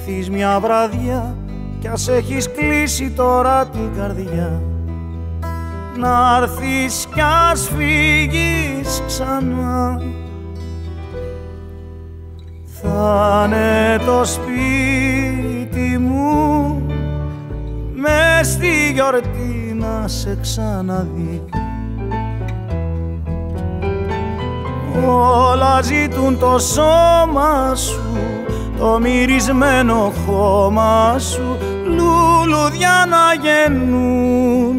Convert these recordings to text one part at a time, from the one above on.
έρθεις μια βραδιά κι ας έχεις κλείσει τώρα την καρδιά, να έρθεις κι ας φύγεις ξανά. Θα είναι το σπίτι μου μες στη γιορτή να σε ξαναδεί. Όλα ζητούν το σώμα σου, το μυρισμένο χώμα σου, λουλουδιά να γεννούν.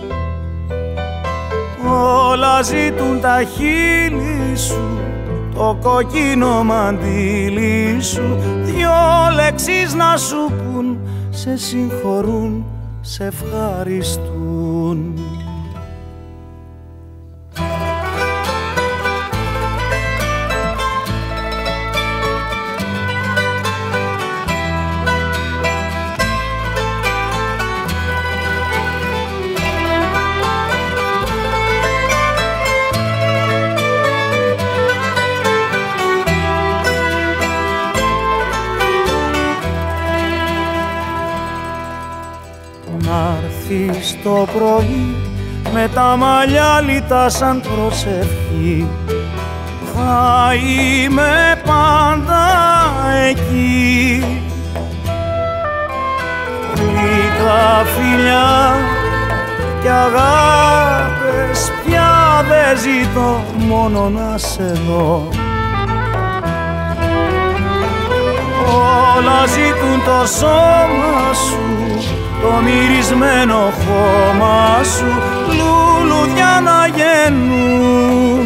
Όλα ζητούν τα χείλη σου, το κόκκινο μαντίλι σου, δυο λέξεις να σου πουν, σε συγχωρούν, σε ευχαριστούν. Το πρωί με τα μαλλιά λιτά σαν προσευχή, θα είμαι πάντα εκεί. Γλυκά φιλιά κι αγάπες πια δεν ζητώ, μόνο να σε δω. Όλα ζητούν το σώμα σου, το μυρισμένο χώμα σου, λουλουδιά να γεννούν.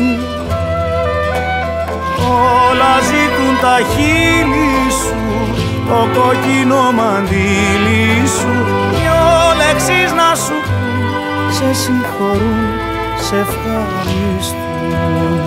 Όλα ζητούν τα χείλη σου, το κόκκινο μαντίλι σου, δυο λέξεις να σου πουν, σε συγχωρούν, σε ευχαριστούν.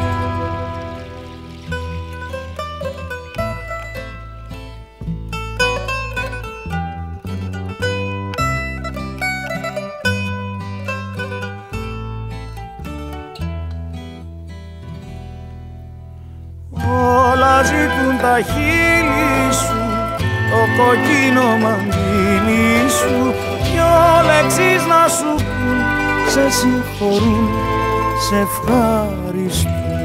Τα χείλη σου, το κόκκινο μαντίλι σου, δυο λέξεις να σου πουν, σε συγχωρούν, σε ευχαριστούν.